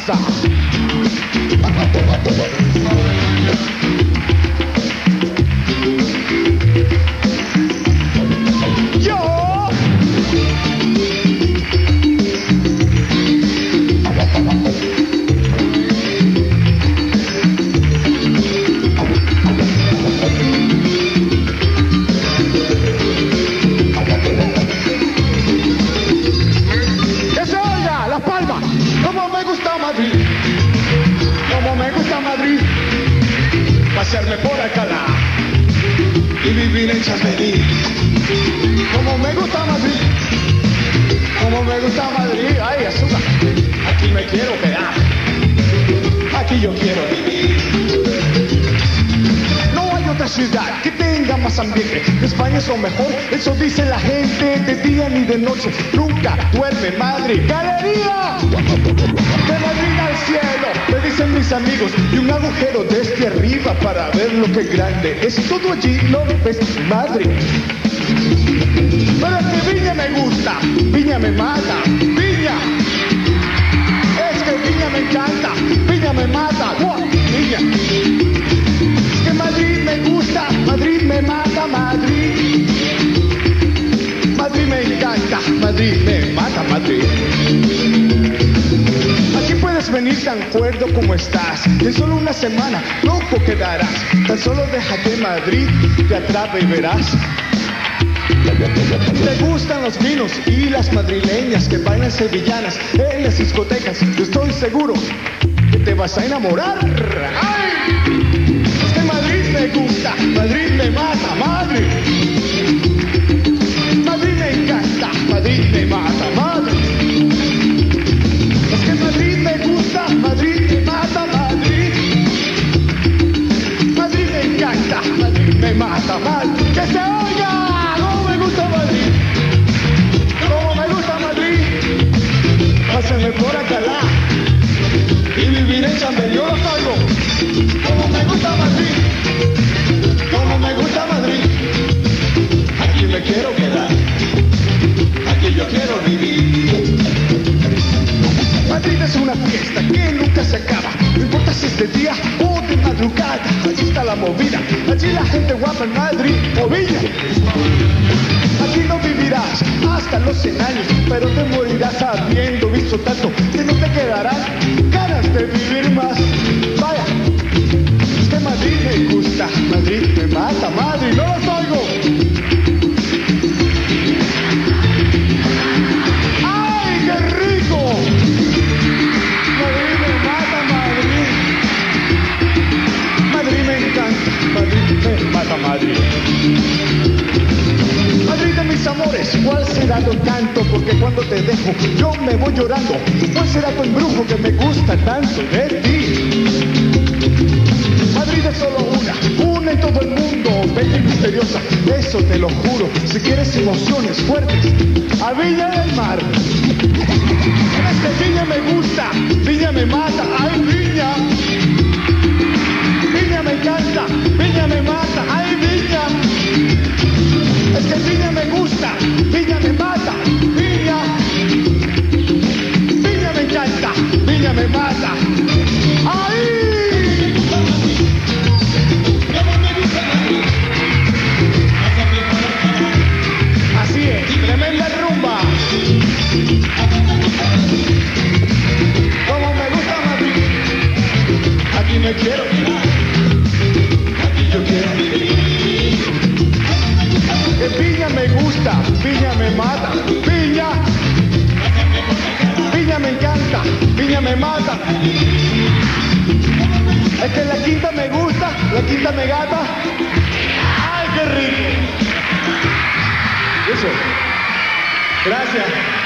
casa. Pasearme por Alcalá y vivir en Chamberí. Como me gusta Madrid, como me gusta Madrid. Ay, azúcar, aquí me quiero quedar, aquí yo quiero vivir. No hay otra ciudad que tenga más ambiente. España es lo mejor, eso dice la gente. De día ni de noche, nunca duerme Madrid. ¡Galería! De Madrid al cielo, me dicen mis amigos, y un agujero desde arriba para ver lo que grande es. Todo allí lo ves Madrid. Pero es que Viña me gusta, Viña me mata, Viña. Es que Viña me encanta, Viña me mata, Viña. Es que Madrid me gusta, Madrid me mata, Madrid. Madrid me encanta, Madrid me mata, Madrid. Aquí puedes venir tan cuerdo como estás. En solo una semana loco quedarás. Tan solo déjate Madrid, te atrapa y verás. Te gustan los vinos y las madrileñas que bailan sevillanas en las discotecas. Yo estoy seguro que te vas a enamorar. ¡Ay! Es que Madrid me gusta, Madrid me mata, Madrid. Madrid me encanta, Madrid me mata, Madrid. Es que Madrid me gusta, Madrid me mata, Madrid. Madrid me encanta, Madrid me mata, Madrid. ¡Que se oiga! ¡Cómo me gusta Madrid! ¡Cómo me gusta Madrid! Pásenme por Alcalá y vivir en Chamberí, yo los oigo. ¡Cómo me gusta Madrid! ¡Cómo me gusta Madrid! Aquí me quiero quedar, aquí yo quiero vivir. Madrid es una fiesta que nunca se acaba. No importa si es de día o de madrugada. Allí está la movida, allí la gente guapa en Madrid o Viña. Aquí no vivirás hasta los 100 años, pero te morirás habiendo visto tanto que no te quedarán ganas de vivir más. Vaya, es que Madrid me gusta, Madrid me mata, Madrid, no los oigo. Madrid. Madrid de mis amores, ¿cuál será tu canto? Porque cuando te dejo yo me voy llorando. ¿Cuál será tu embrujo que me gusta tanto de ti? Madrid es solo una en todo el mundo, bella y misteriosa, eso te lo juro. Si quieres emociones fuertes, a Viña del Mar. Es que Viña me gusta, Viña me mata, ay Viña. Viña me encanta, Viña me mata, ay Viña. Es que Viña me gusta, Viña me mata, Viña. Viña me encanta, Viña me mata, ay. Así es, tremenda rumba. Como me gusta Madrid, aquí me quiero quedar. Yo quiero vivir. Que Viña me gusta, Viña me mata, Viña. Viña me encanta, Viña me mata. Es que la quinta me gusta, la quinta me gata. ¡Ay, qué rico! Eso. Gracias.